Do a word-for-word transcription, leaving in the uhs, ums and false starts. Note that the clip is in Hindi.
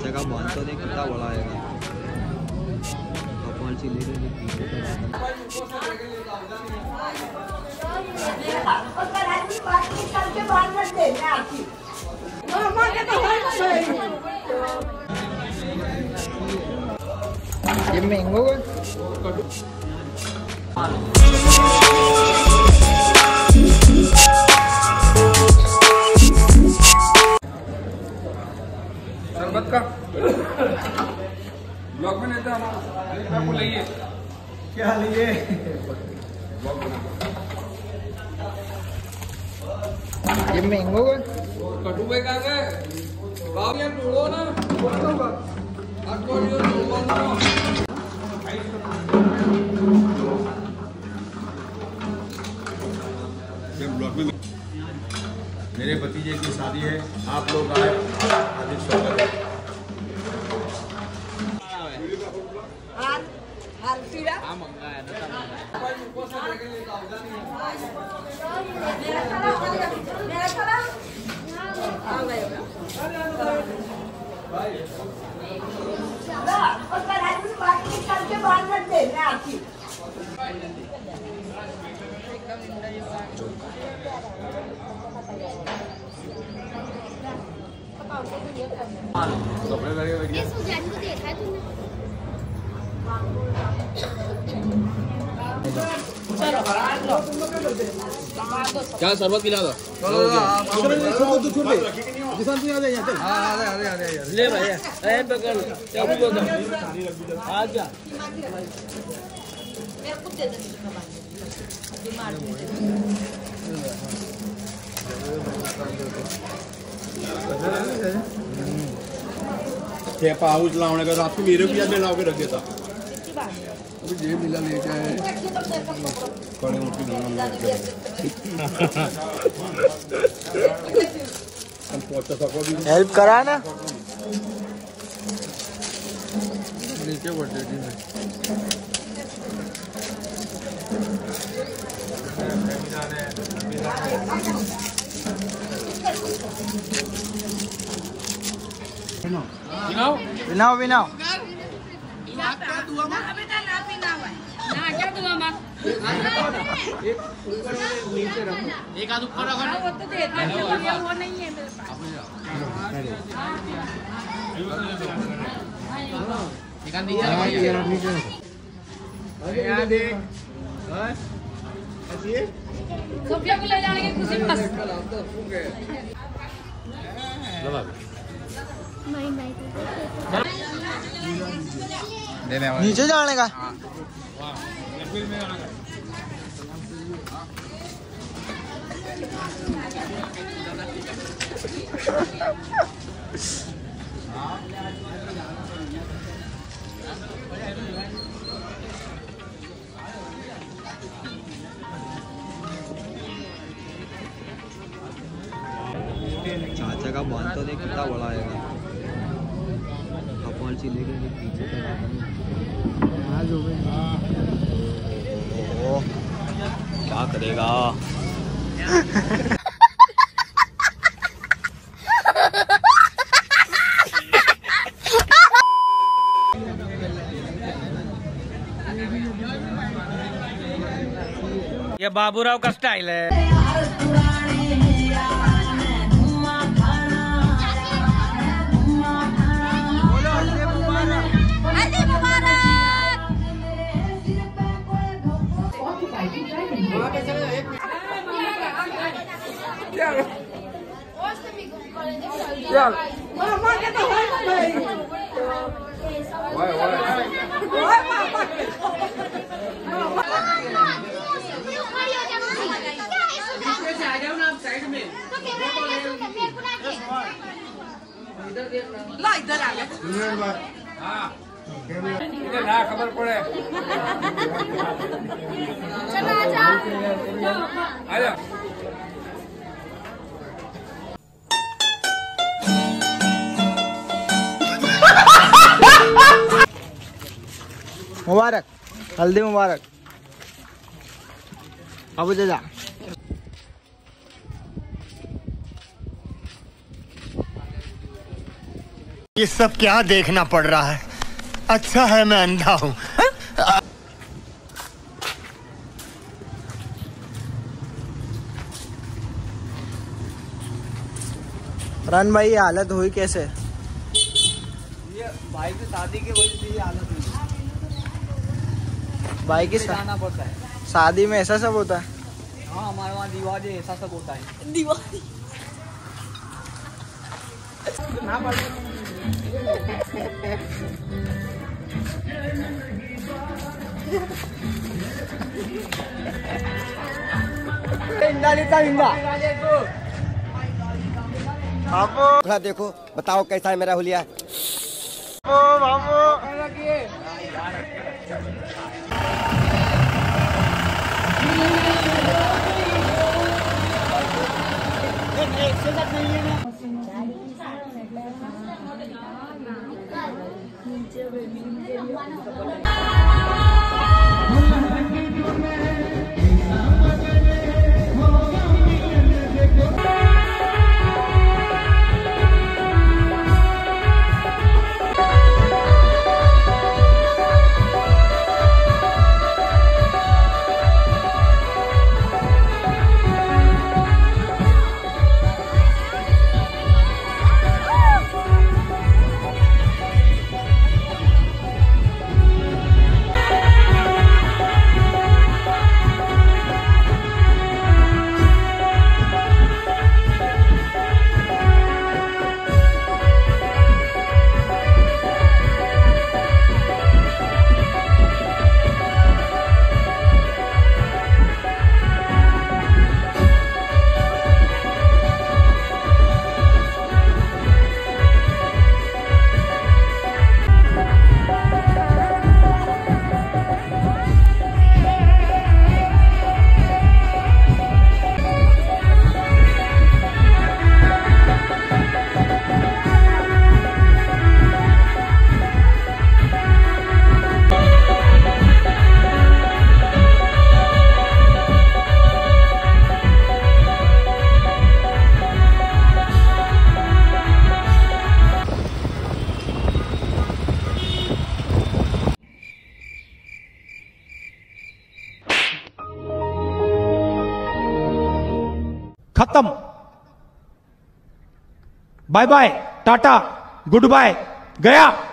चाचा का बॉन्ड तो देख कितना बड़ा आएगा। कौन सी ले ये मैंगो शरबत का ब्लॉग में लेते हमारा आपको लिए क्या लिए ये मैंगो कटु भाई कहाँ गए बाबू यार ढूंढो ना ब्लॉग में मेरे भतीजे की शादी है, आप लोग आए, हार्दिक स्वागत है। कपड़े लगे को देखा है तुमने? क्या शरबत पिला दो। ले भाई ए पकड़ क्या बोल दो आ जा मेरे को दे दे पाउच लाने का रात को मेरे भी याद ला के रख देता। अभी ये मिला लेके आए कड़े मुट्ठी हेल्प करा ना नीचे बढ़ते बिनाओ बिनाओ एक आध ऊपर रखो ना। वो तो देते हैं वो नहीं है मेरे पास। एक आध नीचे यहाँ देख सोफिया को ले जाने की खुशी बस। नीचे जाने का चाचा का बॉन्ड तो देख कितना बड़ा आएगा। कौन सी लेके पीछे क्या करेगा। ये बाबूराव का स्टाइल है। ला इधर आ गया। हाँ इधर ना खबर पड़े। चलो आजा आजा मुबारक हल्दी मुबारक अबू चाचा। ये सब क्या देखना पड़ रहा है? अच्छा है मैं अंधा हूँ। रन भाई ये हालत हुई कैसे? ये भाई की शादी की वजह से ये हालत हुई। भाई की जाना पड़ता है। शादी में ऐसा सब होता है? हाँ हमारे वहाँ दिवाली ऐसा सब होता है। दिवाली थोड़ा देखो, बताओ कैसा है मेरा हुलिया। खत्म। बाय बाय, टाटा, गुड बाय, गया।